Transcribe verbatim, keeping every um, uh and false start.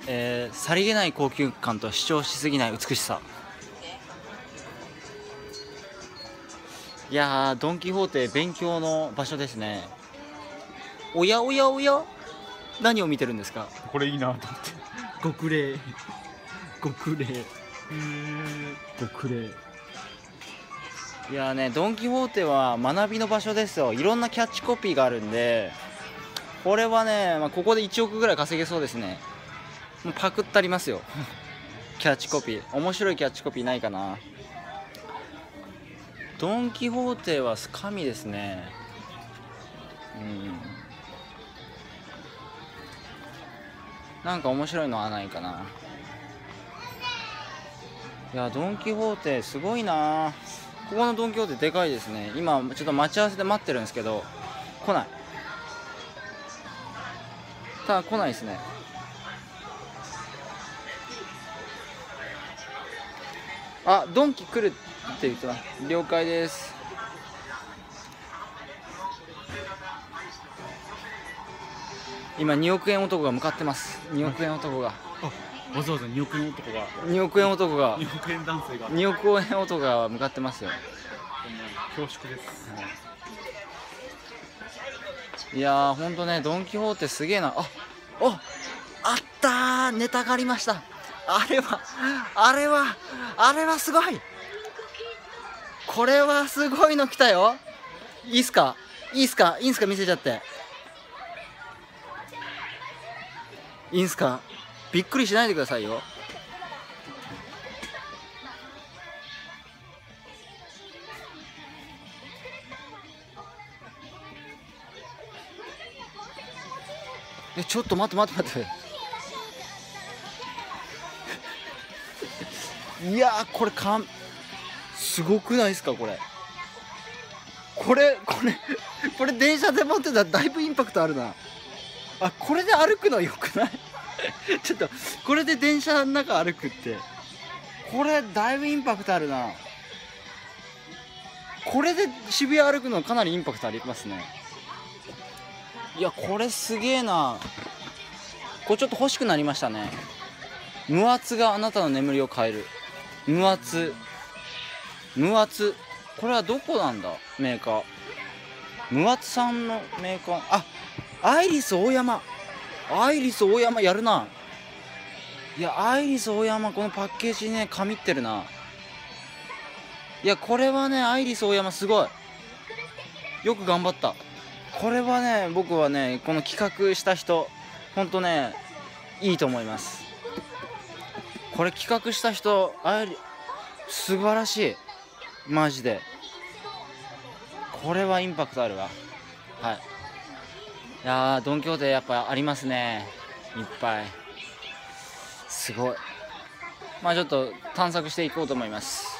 えー、さりげない高級感と主張しすぎない美しさ。いやー、ドン・キホーテ勉強の場所ですね。おやおやおや、何を見てるんですか？ これいいなと思って。 極礼極礼極礼。いやーね、ドン・キホーテは学びの場所ですよ。いろんなキャッチコピーがあるんで、これはね、まあ、ここでいちおくぐらい稼げそうですね。もうパクったりますよキャッチコピー。面白いキャッチコピーないかな。ドン・キホーテは神ですね。うん、なんか面白いのはないかな。いや、ドン・キホーテすごいな。ここのドン・キホーテでかいですね。今ちょっと待ち合わせで待ってるんですけど来ない。ただ来ないですね。あ、ドンキ来るって言ってます。了解です。今におくえん男が向かってます。におくえん男が、 あ、わざわざにおくえん男がにおくえん男がにおくえん男性がにおくえん男が向かってますよ。 恐縮です。 いやー、ほんとね、ドン・キホーテすげえな。あ、お、あったー、ネタがありました。あれはあれはあれはすごい。これはすごいの来たよ。いいっすかいいっすかいいんすか見せちゃって。いいんすか？びっくりしないでくださいよ。え、ちょっと待って待って待っていやー、これかんすごくないですか？これこれこれこれ電車で持ってたらだいぶインパクトあるな。あ、これで歩くのよくないちょっとこれで電車の中歩くって、これだいぶインパクトあるな。これで渋谷歩くのかなりインパクトありますね。いや、これすげえな。これちょっと欲しくなりましたね。無圧があなたの眠りを変える。無圧無圧、これはどこなんだメーカー。無圧さんのメーカー。あ、アイリスオーヤマ。アイリスオーヤマやるな。いや、アイリスオーヤマこのパッケージね、神ってるな。いや、これはね、アイリスオーヤマすごいよく頑張った。これはね、僕はね、この企画した人ほんとね、いいと思います。これ企画した人、あれ素晴らしい、マジで。これはインパクトあるわ。はい。いやー、ドン・キホーテやっぱありますね、いっぱい。すごい。まあちょっと探索していこうと思います。